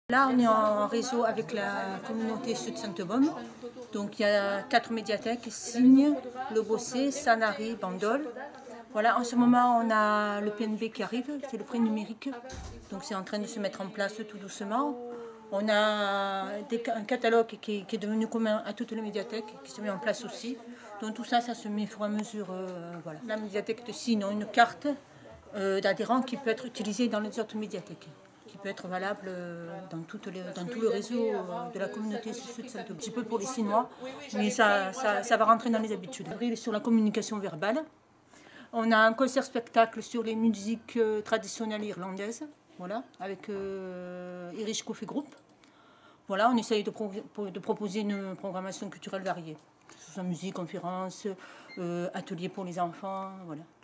Là, on est en réseau avec la communauté Sud Sainte-Baume. Donc, il y a 4 médiathèques, Signes, Le Bossé, Sanary, Bandol. Voilà, en ce moment, on a le PNB qui arrive, c'est le prix numérique. Donc, c'est en train de se mettre en place tout doucement. On a un catalogue qui est devenu commun à toutes les médiathèques, qui se met en place aussi. Donc, tout ça, ça se met au fur et à mesure. Voilà. La médiathèque de Signes a une carte d'adhérents qui peut être utilisée dans les autres médiathèques, qui peut être valable dans tout le réseau de la communauté Sud Sainte-Baume. Un petit peu pour les Sinois, mais ça va rentrer dans les habitudes. Sur la communication verbale, on a un concert-spectacle sur les musiques traditionnelles irlandaises, voilà, avec Irish Coffee Group. Voilà, on essaye de proposer une programmation culturelle variée, que ce soit musique, conférences, ateliers pour les enfants, voilà.